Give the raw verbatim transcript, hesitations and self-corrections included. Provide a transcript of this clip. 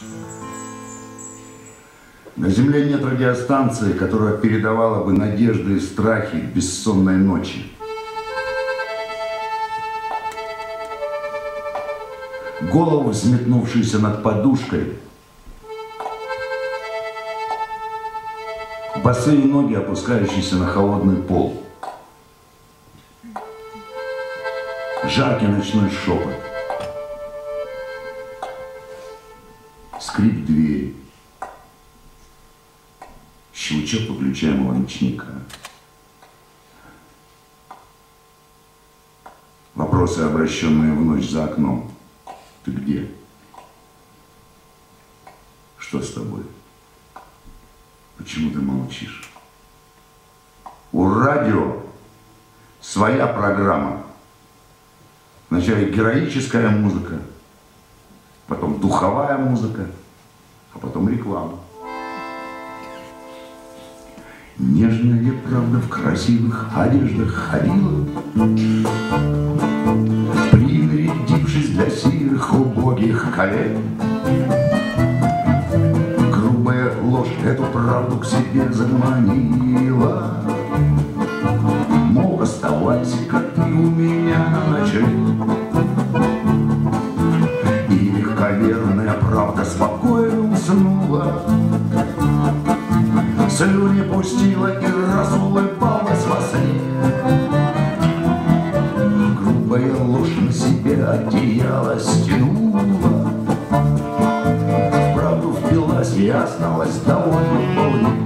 На Земле нет радиостанции, которая передавала бы надежды и страхи бессонной ночи. Голову, взметнувшуюся над подушкой, босые ноги, опускающиеся на холодный пол, жаркий ночной шепот, скрип двери, щелчок выключаемого ночника. Вопросы, обращенные в ночь за окном. Ты где? Что с тобой? Почему ты молчишь? У радио своя программа. Вначале героическая музыка, потом духовая музыка, а потом реклама. Нежная правда в красивых одеждах ходила, принарядившись для сирых убогих коллег. Грубая ложь эту правду к себе заманила. Мол, оставайся, как ты у меня на ночлег. И легковерная правда спокойно уснула, слюни пустила и разулыбалась во сне. Грубая ложь на себе одеяло стянула, в правду впилась и осталась довольно вполне.